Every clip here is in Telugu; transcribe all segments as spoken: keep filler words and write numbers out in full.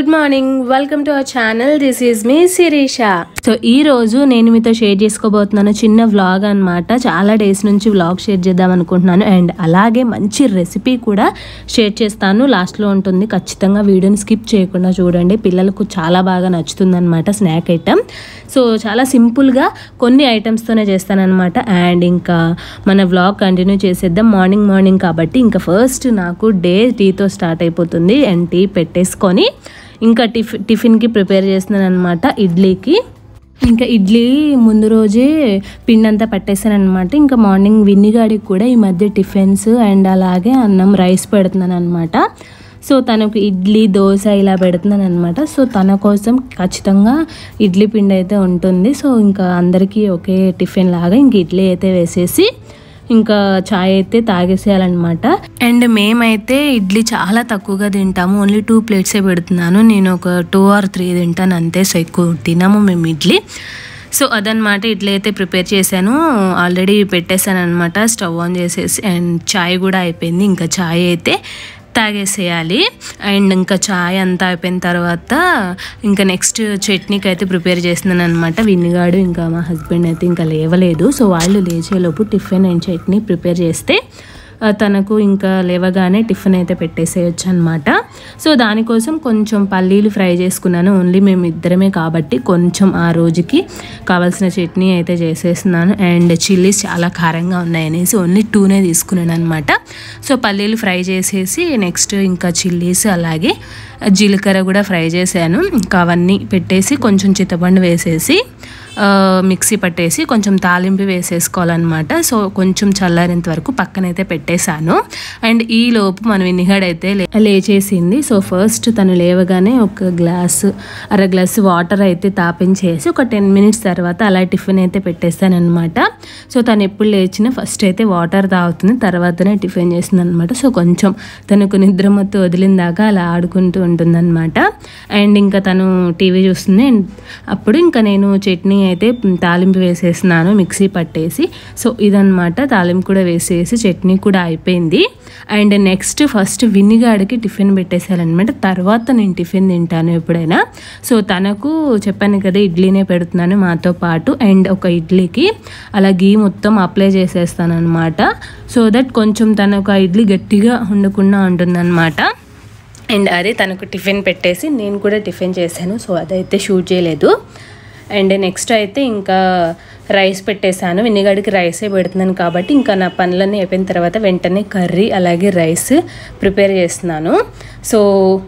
Good morning, welcome to our channel. This is మీ శిరీష. సో ఈ రోజు నేను మీతో షేర్ చేసుకోబోతున్నాను చిన్న వ్లాగ్ అనమాట. చాలా డేస్ నుంచి వ్లాగ్ షేర్ చేద్దాం అనుకుంటున్నాను అండ్ అలాగే మంచి రెసిపీ కూడా షేర్ చేస్తాను. లాస్ట్లో ఉంటుంది, ఖచ్చితంగా వీడియోని స్కిప్ చేయకుండా చూడండి. పిల్లలకు చాలా బాగా నచ్చుతుంది అనమాట స్నాక్ ఐటమ్. సో చాలా సింపుల్గా కొన్ని ఐటమ్స్తోనే చేస్తానన్నమాట. అండ్ ఇంకా మన వ్లాగ్ కంటిన్యూ చేసేద్దాం. మార్నింగ్ మార్నింగ్ కాబట్టి ఇంకా ఫస్ట్ నాకు డే టీతో స్టార్ట్ అయిపోతుంది అండ్ టీ పెట్టేసుకొని ఇంకా టిఫ్ టిఫిన్కి ప్రిపేర్ చేస్తున్నాను అనమాట. ఇడ్లీకి ఇంకా ఇడ్లీ ముందు రోజే పిండి అంతా పట్టేసాను అనమాట. ఇంకా మార్నింగ్ విన్నిగాడికి కూడా ఈ మధ్య టిఫిన్స్ అండ్ అలాగే అన్నం రైస్ పెడుతున్నాను అనమాట. సో తనకు ఇడ్లీ దోశ ఇలా పెడుతున్నాను అనమాట. సో తన కోసం ఖచ్చితంగా ఇడ్లీ పిండి అయితే ఉంటుంది. సో ఇంకా అందరికీ ఒకే టిఫిన్ లాగా ఇంక ఇడ్లీ అయితే వేసేసి ఇంకా చాయ్ అయితే తాగేసేయాలన్నమాట. అండ్ మేమైతే ఇడ్లీ చాలా తక్కువగా తింటాము, ఓన్లీ టూ ప్లేట్సే పెడుతున్నాను. నేను ఒక టూ ఆర్ త్రీ తింటాను అంతే. సో ఎక్కువ తినము మేము ఇడ్లీ. సో అదనమాట, ఇడ్లీ అయితే ప్రిపేర్ చేశాను, ఆల్రెడీ పెట్టేశాను అనమాట. స్టవ్ ఆన్ చేసేసి అండ్ చాయ్ కూడా అయిపోయింది. ఇంకా చాయ్ అయితే తాగేసేయాలి. అండ్ ఇంకా చాయ్ అంతా అయిపోయిన తర్వాత ఇంకా నెక్స్ట్ చట్నీకి అయితే ప్రిపేర్ చేస్తున్నాను అనమాట. విన్నిగాడు ఇంకా మా హస్బెండ్ అయితే ఇంకా లేవలేదు. సో వాళ్ళు లేచేలోపు టిఫిన్ అండ్ చట్నీ ప్రిపేర్ చేస్తే తనకు ఇంకా లేవగానే టిఫిన్ అయితే పెట్టేసేయచ్చు అనమాట. సో దానికోసం కొంచెం పల్లీలు ఫ్రై చేసుకున్నాను. ఓన్లీ మేము ఇద్దరమే కాబట్టి కొంచెం ఆ రోజుకి కావాల్సిన చట్నీ అయితే చేసేస్తున్నాను. అండ్ చిల్లీస్ చాలా కారంగా ఉన్నాయనేసి ఓన్లీ టూనే తీసుకున్నాను అనమాట. సో పల్లీలు ఫ్రై చేసేసి నెక్స్ట్ ఇంకా చిల్లీస్ అలాగే జీలకర్ర కూడా ఫ్రై చేశాను. ఇంకా అవన్నీ పెట్టేసి కొంచెం చింతపండు వేసేసి మిక్సీ పట్టేసి కొంచెం తాలింపు వేసేసుకోవాలన్నమాట. సో కొంచెం చల్లారేంత వరకు పక్కనైతే పెట్టేశాను. అండ్ ఈ లోపు మన వినిగాడు అయితే లేచేసింది. సో ఫస్ట్ తను లేవగానే ఒక గ్లాసు అర గ్లాసు వాటర్ అయితే తాపించేసి ఒక టెన్ మినిట్స్ తర్వాత అలా టిఫిన్ అయితే పెట్టేస్తాను అనమాట. సో తను ఎప్పుడు లేచినా ఫస్ట్ అయితే వాటర్ తాగుతుంది, తర్వాతనే టిఫిన్ చేస్తుంది అనమాట. సో కొంచెం తనకు నిద్ర మొత్తం వదిలిన దాకా అలా ఆడుకుంటూ ఉంటుంది అనమాట. అండ్ ఇంకా తను టీవీ చూస్తుంది. అండ్ అప్పుడు ఇంకా నేను చట్నీ అయితే తాలింపు వేసేస్తున్నాను మిక్సీ పట్టేసి. సో ఇదనమాట, తాలింపు కూడా వేసేసి చట్నీ కూడా అయిపోయింది. అండ్ నెక్స్ట్ ఫస్ట్ విన్నిగాడికి టిఫిన్ పెట్టేసారనమాట. తర్వాత నేను టిఫిన్ తింటాను ఎప్పుడైనా. సో తనకు చెప్పాను కదా ఇడ్లీనే పెడుతున్నాను మాతో పాటు. అండ్ ఒక ఇడ్లీకి అలా గీ మొత్తం అప్లై చేసేస్తాను అనమాట. సో దట్ కొంచెం తనకు ఆ ఇడ్లీ గట్టిగా ఉండకుండా ఉంటుందన్నమాట. అండ్ అదే తనకు టిఫిన్ పెట్టేసి నేను కూడా టిఫిన్ చేశాను. సో అదైతే షూట్ చేయలేదు. అండ్ నెక్స్ట్ అయితే ఇంకా రైస్ పెట్టేశాను. విన్నిగాడికి రైసే పెడుతున్నాను కాబట్టి ఇంకా నా పనులన్నీ అయిపోయిన తర్వాత వెంటనే కర్రీ అలాగే రైస్ ప్రిపేర్ చేస్తున్నాను. సో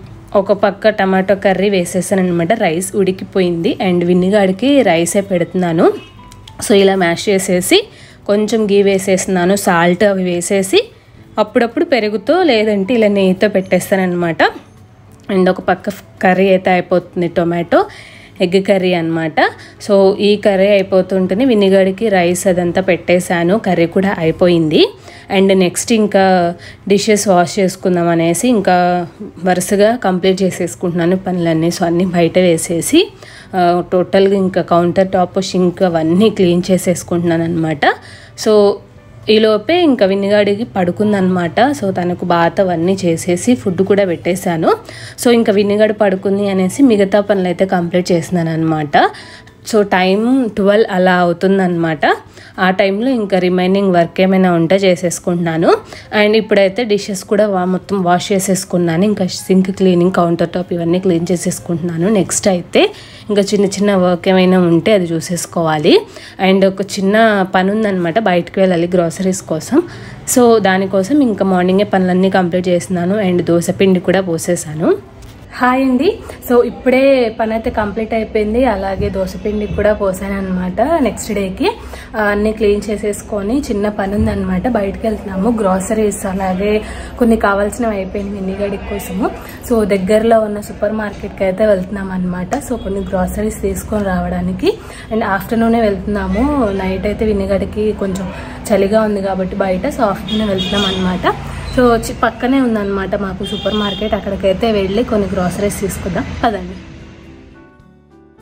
ఒక పక్క టమాటో కర్రీ వేసేసాను అనమాట. రైస్ ఉడికిపోయింది అండ్ విన్నిగాడికి రైసే పెడుతున్నాను. సో ఇలా మ్యాష్ చేసేసి కొంచెం గీ వేసేస్తున్నాను, సాల్ట్ అవి వేసేసి అప్పుడప్పుడు పెరుగుతో లేదంటే ఇలా నెయ్యితో పెట్టేస్తాను అనమాట. అండ్ ఒక పక్క కర్రీ అయితే అయిపోతుంది, టొమాటో ఎగ్ కర్రీ అనమాట. సో ఈ కర్రీ అయిపోతుంటేనే వినిగడికి రైస్ అదంతా పెట్టేశాను, కర్రీ కూడా అయిపోయింది. అండ్ నెక్స్ట్ ఇంకా డిషెస్ వాష్ చేసుకుందాం అనేసి ఇంకా వరుసగా కంప్లీట్ చేసేసుకుంటున్నాను పనులన్నీ. సో అన్నీ బయట వేసేసి టోటల్గా ఇంకా కౌంటర్ టాప్ షింక్ అవన్నీ క్లీన్ చేసేసుకుంటున్నాను అనమాట. సో ఈలోపే ఇంకా విన్నిగాడికి పడుకుందనమాట. సో తనకు బాత్ అవన్నీ చేసేసి ఫుడ్ కూడా పెట్టేశాను. సో ఇంకా విన్నిగాడు పడుకుంది అనేసి మిగతా పనులు అయితే కంప్లీట్ చేసినాను అనమాట. సో టైం ట్వెల్వ్ అలా అవుతుందన్నమాట. ఆ టైంలో ఇంకా రిమైనింగ్ వర్క్ ఏమైనా ఉంటే చేసేసుకుంటున్నాను. అండ్ ఇప్పుడైతే డిషెస్ కూడా వా మొత్తం వాష్ చేసేసుకున్నాను. ఇంకా సింక్ క్లీనింగ్, కౌంటర్ టాప్ ఇవన్నీ క్లీన్ చేసేసుకుంటున్నాను. నెక్స్ట్ అయితే ఇంకా చిన్న చిన్న వర్క్ ఏమైనా ఉంటే అది చూసేసుకోవాలి. అండ్ ఒక చిన్న పని ఉందన్నమాట, బయటకు వెళ్ళాలి గ్రాసరీస్ కోసం. సో దానికోసం ఇంకా మార్నింగే పనులన్నీ కంప్లీట్ చేస్తున్నాను. అండ్ దోశ పిండి కూడా పోసేసాను. హాయ్ అండి. సో ఇప్పుడే పని అయితే కంప్లీట్ అయిపోయింది. అలాగే దోశపిండి కూడా పోసాను అనమాట. నెక్స్ట్ డేకి అన్నీ క్లీన్ చేసేసుకొని చిన్న పని ఉందన్నమాట, బయటకు వెళ్తున్నాము. గ్రాసరీస్ అలాగే కొన్ని కావాల్సినవి అయిపోయింది విన్నిగాడి కోసము. సో దగ్గరలో ఉన్న సూపర్ మార్కెట్కి అయితే వెళ్తున్నాం అనమాట. సో కొన్ని గ్రాసరీస్ తీసుకొని రావడానికి. అండ్ ఆఫ్టర్నూనే వెళ్తున్నాము. నైట్ అయితే విన్నిగాడికి కొంచెం చలిగా ఉంది కాబట్టి బయట. సో ఆఫ్టర్నూన్ వెళ్తున్నాం అనమాట. సో వచ్చి పక్కనే ఉందన్నమాట మాకు సూపర్ మార్కెట్. అక్కడికైతే వెళ్ళి కొన్ని గ్రాసరీస్ తీసుకుందాం పదండి.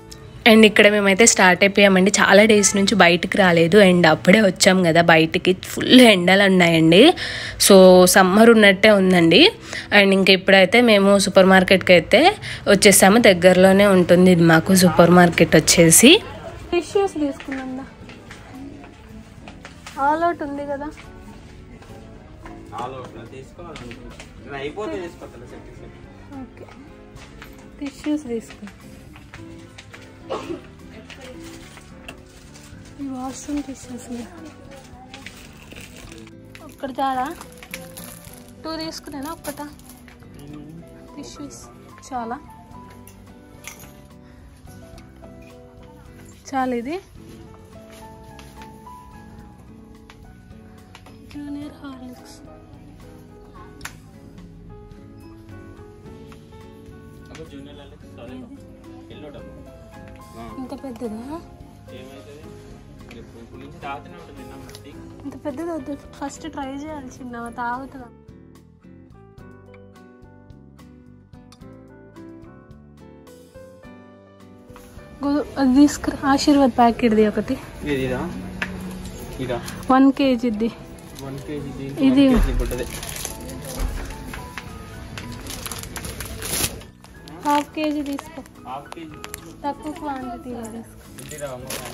అండ్ ఇక్కడ మేమైతే స్టార్ట్ అయిపోయామండి. చాలా డేస్ నుంచి బయటికి రాలేదు అండ్ అప్పుడే వచ్చాం కదా బయటికి. ఫుల్ ఎండలు ఉన్నాయండి. సో సమ్మర్ ఉన్నట్టే ఉందండి. అండ్ ఇంక ఇప్పుడైతే మేము సూపర్ మార్కెట్కి అయితే వచ్చేసాము. దగ్గరలోనే ఉంటుంది ఇది మాకు సూపర్ మార్కెట్ వచ్చేసి. టిష్యూస్ తీసుకున్నాం. ఆల్ అవుట్ ఉంది కదా, ఓకే టిష్యూస్ తీసుకున్నాం. ఈ వాష్రూమ్ టిష్యూస్ ఒక్కటి చాలా టూ తీసుకున్నానా, ఒక్కట టిష్యూస్ చాలా చాలా. ఇది జూనియర్ హార్లిక్స్ ఇంత పెద్దదా, ఇంత పెద్దది వద్దు, ఫస్ట్ ట్రై చేయాలి. చిన్న తాగుతుందా? అది తీసుకురా. ఆశీర్వాద్ ప్యాకెట్ది ఒకటి వన్ కేజీది. ఇది హాఫ్ కేజీ తీసుకో, తక్కువ క్వాంటిటీలో తీసుకో.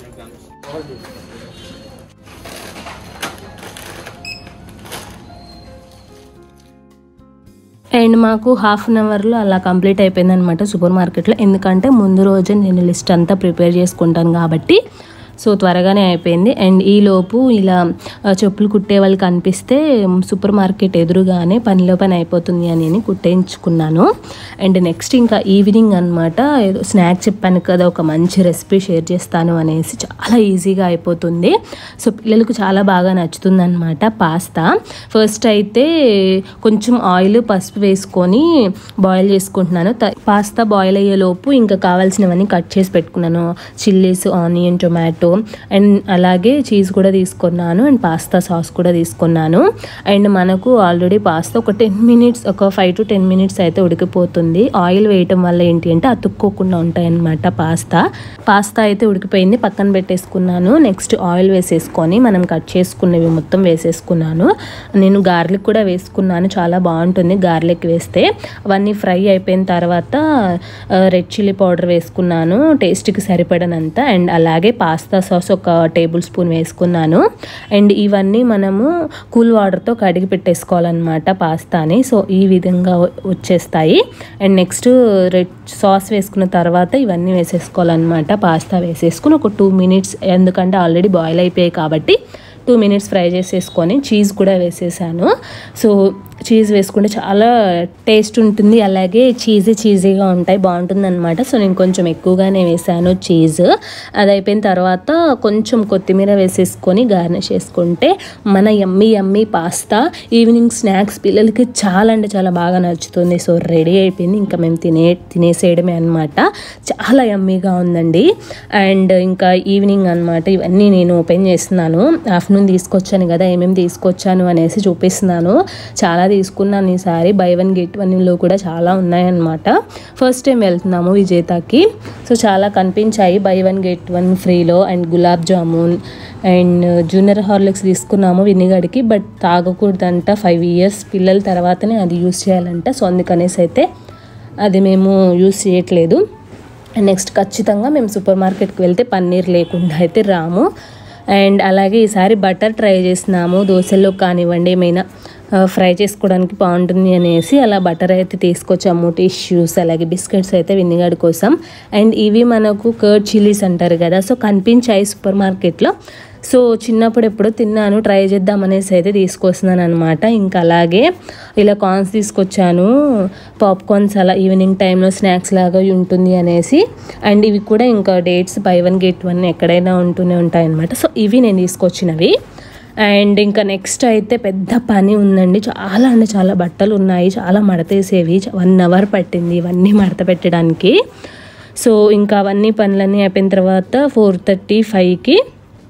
అండ్ మాకు హాఫ్ అన్ అవర్లో అలా కంప్లీట్ అయిపోయింది అనమాట సూపర్ మార్కెట్లో. ఎందుకంటే ముందు రోజే నేను లిస్ట్ అంతా ప్రిపేర్ చేసుకుంటాను కాబట్టి సో త్వరగానే అయిపోయింది. అండ్ ఈలోపు ఇలా చెప్పులు కుట్టే వాళ్ళు కనిపిస్తే సూపర్ మార్కెట్ ఎదురుగానే పనిలో పని అయిపోతుంది అని కుట్టించుకున్నాను. అండ్ నెక్స్ట్ ఇంకా ఈవినింగ్ అనమాట. ఏదో స్నాక్ చెప్పాను కదా, ఒక మంచి రెసిపీ షేర్ చేస్తాను అనేసి. చాలా ఈజీగా అయిపోతుంది. సో పిల్లలకు చాలా బాగా నచ్చుతుంది అనమాట. పాస్తా ఫస్ట్ అయితే కొంచెం ఆయిల్ పసుపు వేసుకొని బాయిల్ చేసుకుంటున్నాను. పాస్తా బాయిల్ అయ్యేలోపు ఇంకా కావాల్సినవన్నీ కట్ చేసి పెట్టుకున్నాను. చిల్లీస్, ఆనియన్, టొమాటో అండ్ అలాగే చీజ్ కూడా తీసుకున్నాను. అండ్ పాస్తా సాస్ కూడా తీసుకున్నాను. అండ్ మనకు ఆల్రెడీ పాస్తా ఒక టెన్ మినిట్స్ ఒక ఫైవ్ టు టెన్ మినిట్స్ అయితే ఉడికిపోతుంది. ఆయిల్ వేయటం వల్ల ఏంటి అంటే అతుక్కోకుండా ఉంటాయి అన్నమాట పాస్తా. పాస్తా అయితే ఉడికిపోయింది, పక్కన పెట్టేసుకున్నాను. నెక్స్ట్ ఆయిల్ వేసేసుకొని మనం కట్ చేసుకున్నవి మొత్తం వేసేసుకున్నాను. నేను గార్లిక్ కూడా వేసుకున్నాను, చాలా బాగుంటుంది గార్లిక్ వేస్తే. అవన్నీ ఫ్రై అయిపోయిన తర్వాత రెడ్ చిల్లీ పౌడర్ వేసుకున్నాను టేస్ట్కి సరిపడనంత. అండ్ అలాగే పాస్తా సాస్ ఒక టేబుల్ స్పూన్ వేసుకున్నాను. అండ్ ఇవన్నీ మనము కూల్ వాటర్తో కడిగి పెట్టేసుకోవాలన్నమాట పాస్తాని. సో ఈ విధంగా వచ్చేస్తాయి. అండ్ నెక్స్ట్ రెడ్ సాస్ వేసుకున్న తర్వాత ఇవన్నీ వేసేసుకోవాలన్నమాట. పాస్తా వేసేసుకుని ఒక టూ మినిట్స్, ఎందుకంటే ఆల్రెడీ బాయిల్ అయిపోయాయి కాబట్టి టూ మినిట్స్ ఫ్రై చేసేసుకొని చీజ్ కూడా వేసేసాను. సో చీజ్ వేసుకుంటే చాలా టేస్ట్ ఉంటుంది, అలాగే చీజీ చీజీగా ఉంటాయి, బాగుంటుంది అనమాట. సో నేను కొంచెం ఎక్కువగానే వేసాను చీజ్. అది అయిపోయిన తర్వాత కొంచెం కొత్తిమీర వేసేసుకొని గార్నిష్ చేసుకుంటే మన yummy yummy pasta evening snacks పిల్లలకి చాలా అంటే చాలా బాగా నచ్చుతుంది. సో రెడీ అయిపోయింది, ఇంకా మేము తినే తినేసేయడమే అనమాట. చాలా యమ్మీగా ఉందండి. అండ్ ఇంకా ఈవినింగ్ అనమాట ఇవన్నీ నేను ఓపెన్ చేస్తున్నాను. ఆఫ్టర్నూన్ తీసుకొచ్చాను కదా, ఏమేమి తీసుకొచ్చాను అనేసి చూపిస్తున్నాను. చాలా తీసుకున్నాను ఈసారి. బై వన్ గెట్ వన్లో కూడా చాలా ఉన్నాయన్నమాట. ఫస్ట్ టైం వెళ్తున్నాము విజేతకి. సో చాలా కనిపించాయి బై వన్ గెట్ వన్ ఫ్రీలో. And gulab jamun and junior Horlicks తీసుకున్నాము వినిగడికి, బట్ తాగకూడదంట. ఫైవ్ ఇయర్స్ పిల్లల తర్వాతనే అది యూస్ చేయాలంట. సో అందుకనేసి అయితే అది మేము యూస్ చేయట్లేదు. అండ్ నెక్స్ట్ ఖచ్చితంగా మేము సూపర్ మార్కెట్కి వెళ్తే పన్నీర్ లేకుండా అయితే రాము. అండ్ అలాగే ఈసారి బటర్ ట్రై చేసినాము, దోశల్లో కానివ్వండి ఏమైనా ఫ్రై చేసుకోవడానికి బాగుంటుంది అనేసి అలా బటర్ అయితే తీసుకొచ్చాము. టిష్యూస్ అలాగే బిస్కెట్స్ అయితే వినిగడ్ కోసం. అండ్ ఇవి మనకు కర్డ్ చిల్లీస్ అంటారు కదా, సో కనిపించాయి సూపర్ మార్కెట్లో. సో చిన్నప్పుడు ఎప్పుడో తిన్నాను, ట్రై చేద్దామనేసి అయితే తీసుకొస్తున్నాను అనమాట. ఇంకా అలాగే ఇలా కార్న్స్ తీసుకొచ్చాను, పాప్కార్న్స్ అలా ఈవినింగ్ టైంలో స్నాక్స్ లాగా ఉంటుంది అనేసి. అండ్ ఇవి కూడా ఇంకా dates buy one get one ఎక్కడైనా ఉంటూనే ఉంటాయి అనమాట. సో ఇవి నేను తీసుకొచ్చినవి. అండ్ ఇంకా నెక్స్ట్ అయితే పెద్ద పని ఉందండి. చాలా అంటే చాలా బట్టలు ఉన్నాయి, చాలా మడతేసేవి. వన్ అవర్ పట్టింది ఇవన్నీ మడత పెట్టడానికి. సో ఇంకా అవన్నీ పనులన్నీ అయిపోయిన తర్వాత ఫోర్ థర్టీ ఫైవ్కి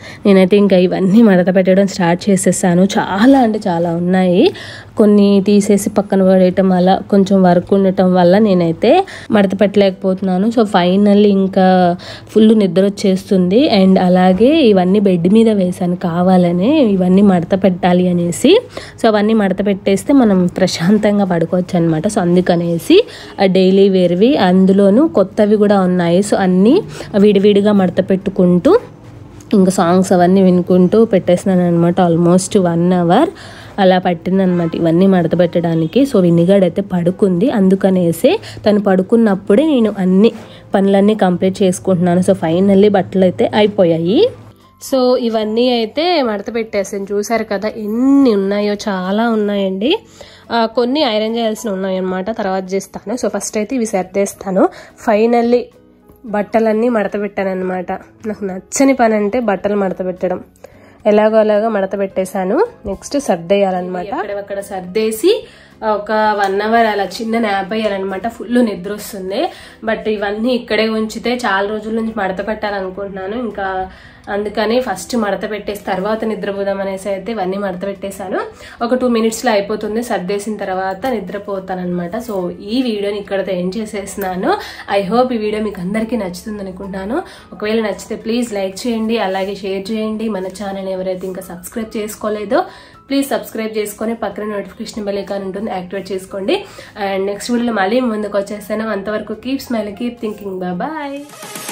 నేనైతే ఇంకా ఇవన్నీ మడత పెట్టడం స్టార్ట్ చేసేసాను. చాలా అంటే చాలా ఉన్నాయి, కొన్ని తీసేసి పక్కన పడేయటం అలా కొంచెం వర్క్ ఉండటం వల్ల నేనైతే మడత పెట్టలేకపోతున్నాను. సో ఫైనల్లీ ఇంకా ఫుల్ నిద్ర వచ్చేస్తుంది. అండ్ అలాగే ఇవన్నీ బెడ్ మీద వేసాను కావాలని, ఇవన్నీ మడత పెట్టాలి అనేసి. సో అవన్నీ మడత పెట్టేస్తే మనం ప్రశాంతంగా పడుకోవచ్చు అనమాట. సో అందుకనేసి డైలీ వేర్వి, అందులోనూ కొత్తవి కూడా ఉన్నాయి. సో అన్నీ విడివిడిగా మడత పెట్టుకుంటూ ఇంకా సాంగ్స్ అవన్నీ వినుకుంటూ పెట్టేసినాను అనమాట. ఆల్మోస్ట్ వన్ అవర్ అలా పట్టిందనమాట ఇవన్నీ మడత పెట్టడానికి. సో వినిగాడ్ అయితే పడుకుంది, అందుకనేసి తను పడుకున్నప్పుడే నేను అన్ని పనులన్నీ కంప్లీట్ చేసుకుంటున్నాను. సో ఫైనల్లీ బట్టలు అయితే అయిపోయాయి. సో ఇవన్నీ అయితే మడత పెట్టేసాను. చూసారు కదా ఎన్ని ఉన్నాయో, చాలా ఉన్నాయండి. కొన్ని ఐరన్ చేయాల్సిన ఉన్నాయి అనమాట, తర్వాత చేస్తాను. సో ఫస్ట్ అయితే ఇవి సర్దేస్తాను. ఫైనల్లీ బట్టలన్నీ మడత పెట్టాను అనమాట. నాకు నచ్చని పని అంటే బట్టలు మడత పెట్టడం. ఎలాగో అలాగా మడత పెట్టేశాను. నెక్స్ట్ సర్దేయాలన్నమాట. అక్కడ సర్దేసి ఒక వన్ అవర్ అలా చిన్న నాప్ అయ్యాలన్నమాట. ఫుల్ నిద్ర వస్తుంది. బట్ ఇవన్నీ ఇక్కడే ఉంచితే చాలా రోజుల నుంచి మడత పెట్టాలనుకుంటున్నాను. ఇంకా అందుకని ఫస్ట్ మడత పెట్టేసి తర్వాత నిద్రపోదాం అనేసి అయితే ఇవన్నీ మడత పెట్టేశాను. ఒక టూ మినిట్స్లో అయిపోతుంది. సర్దేసిన తర్వాత నిద్రపోతాను అనమాట. సో ఈ వీడియోని ఇక్కడతో ఎండ్ చేసేస్తున్నాను. ఐ హోప్ ఈ వీడియో మీకు అందరికీ నచ్చుతుంది అనుకుంటున్నాను. ఒకవేళ నచ్చితే ప్లీజ్ లైక్ చేయండి, అలాగే షేర్ చేయండి. మన ఛానల్ ఎవరైతే ఇంకా సబ్స్క్రైబ్ చేసుకోలేదో ప్లీజ్ సబ్స్క్రైబ్ చేసుకొని పక్కన నోటిఫికేషన్ బెల్ ఐకాన్ ఉంటుంది, యాక్టివేట్ చేసుకోండి. అండ్ నెక్స్ట్ వీడియోలో మళ్ళీ ముందుకు వచ్చేస్తాను. అంతవరకు keep smiling, keep thinking. Bye.